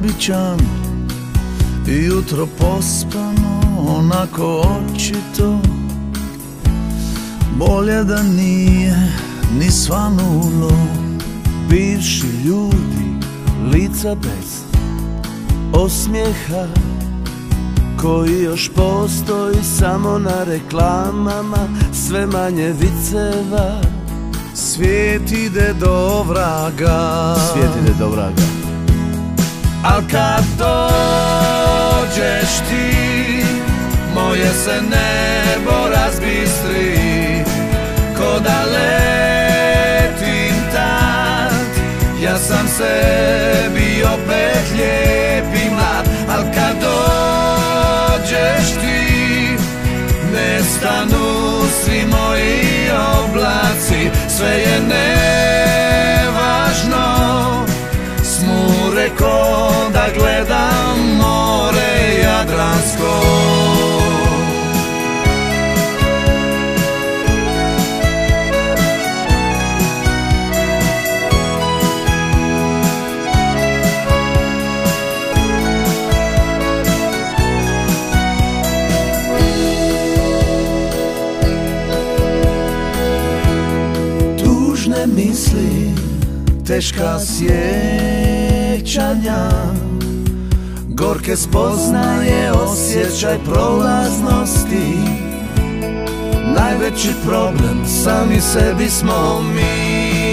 običan, jutro pospano, onako očito. Bolje da nije ni svanulo. Bivši ljudi, lica bez osmijeha, koji još postoji samo na reklamama, sve manje viceva. Svijet ide do vraga, svijet ide do vraga. Al kad dođeš ti, moje se nebo razbistri, ko da letim tad. Ja sam sebi opet lijepi mlad. Al kad dođeš ti, nestanu svi moji oblaci. Sve je nevažno, smure ko da gledam more Jadransko. Misli, teška sjećanja, gorke spoznaje, osjećaj prolaznosti. Najveći problem sami sebi smo mi.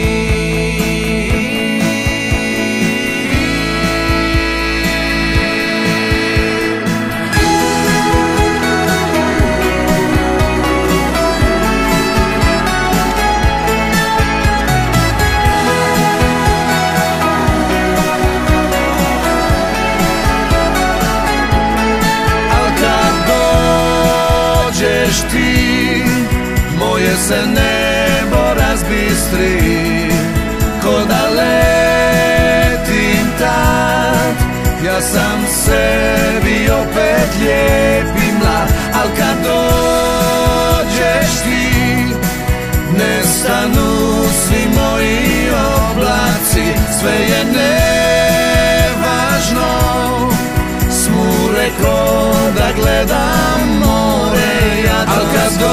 Ti, moje se nebo razbistri, ko da letim tad. Ja sam sebi opet lijepi mlad. Al kad dođeš ti, nestanu svi moji oblaci. Sve je nevažno, smure ko da gledam more. Al kad